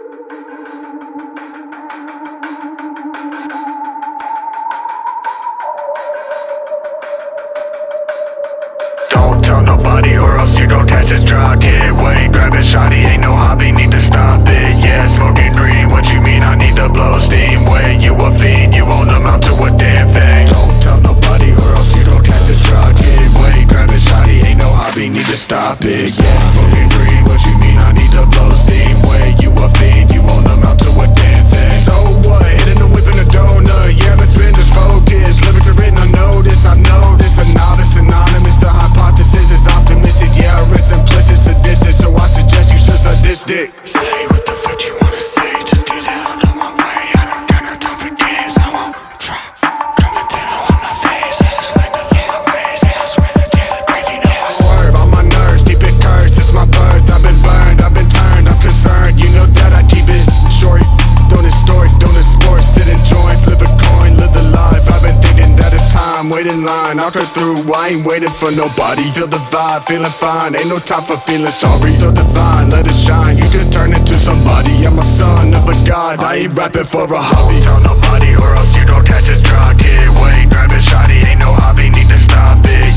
Don't tell nobody or else you gon' catch this Dropkick. Wait, grab it, shawty, ain't no hobby, need to stop it. Yeah, smoking green, what you mean I need to blow steam? Wait, you a fiend, you won't amount to a damn thing. Don't tell nobody or else you gon' catch this Dropkick. Wait, grab it, shawty, ain't no hobby, need to stop it. Yeah, smoking green, what you mean I need to blow steam? Wait, you a fiend, you won't amount to a damn thing. So what, hitting the whip in a donut, yeah, but spin just focus. Lyrics are written on notice, I know this, a novice, anonymous. The hypothesis is optimistic, yeah, it's implicit, sadistic. So I suggest you should suck this dick. Say what the fuck you wanna say, just get out of my way. I don't got no time for games, I won't drop. Coming through, no, I'm not phased. I just learned to love my ways, and I swear that you're the brave, you know I swerve on my nerves, keep it cursed, it's my birth. I've been burned, I've been turned, I'm concerned. You know that I keep it short, don't distort, don't sport. Sit and join, flip a coin, live the life. I've been thinking that it's time, wait in line, I'll cut through. I ain't waiting for nobody, feel the vibe, feeling fine. Ain't no time for feeling sorry, so divine, let it shine. You can turn into somebody, I'm a son of a god, I ain't rapping for a hobby. Don't tell nobody or else you gon' catch this Dropkick. Wait, grab it, shawty, ain't no hobby, need to stop it.